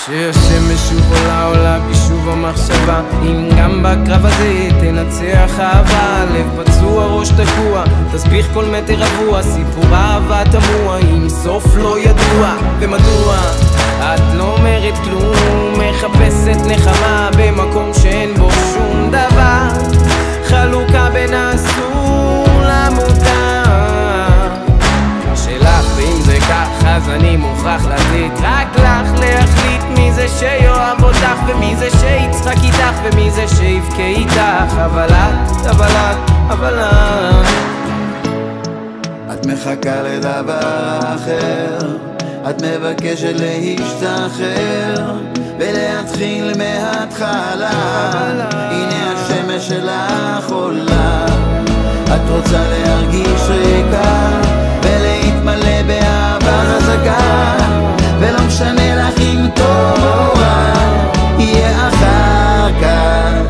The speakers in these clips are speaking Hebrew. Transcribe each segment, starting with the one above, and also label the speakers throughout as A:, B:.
A: כשהשמש שוב עולה בשוב המחשבה, אם גם בקרב הזה תנצח אהבה. לב פצוע, ראש תקוע, תסביך כל מטר רבוע, סיפור אהבה תמוה עם סוף לא ידוע. ומדוע את לא אומרת כלום, מחפשת נחמה במקום שאין בו שום דבר, חלוקה בין האסור למותר שלך, ואם זה כך אז אני מוכרח לתת רק לך להחליט מי זה שיואב אותך ומי זה שיצחק איתך ומי זה שיבכה איתך. אבל
B: את מחכה לדבר אחר, את מבקשת להשתחרר ולהתחיל מההתחלה. הנה השמש שלך עולה, את רוצה להרגיש ריקה ולהתמלא באהבה חזקה, ולא משנה לך אם טוב או רע, יהיה אחר כך.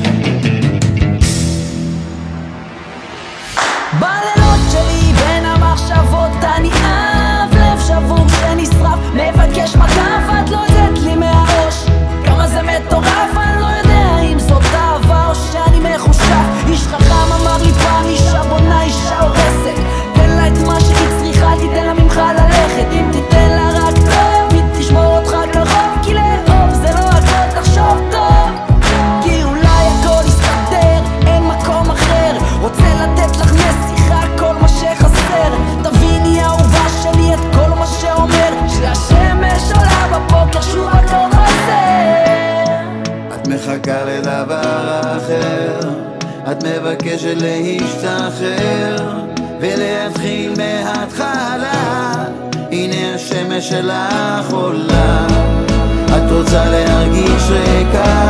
C: בלילות שלי בין המחשבות אני אב לב שבור שנשרף, מבקש מטף, את לא יודעת לי מהראש כמה זה מטורף. אני לא יודע אם זאת אהבה או שאני מחושב. איש חכם אמר לי פעם, אישה בונה אישה הורסת, תן לה את מה שהיא צריכה, תיתן לה ממך ללכת. אם תיתן לה רק טוב, היא תשמור אותך קרוב, כי לאהוב זה לא הכל, תחשוב טוב, כי אולי הכל יסתדר, אין מקום אחר. רוצה לתת לך נסיכה, כל מה שחסר. תביני אהובה שלי את כל מה שאומר שהשמש עולה בבוקר שוב הכל חסר.
B: את מחכה לדבר אחר, את מבקשת להשתחרר ולהתחיל מההתחלה. הנה השמש שלך עולה, את רוצה להרגיש ריקה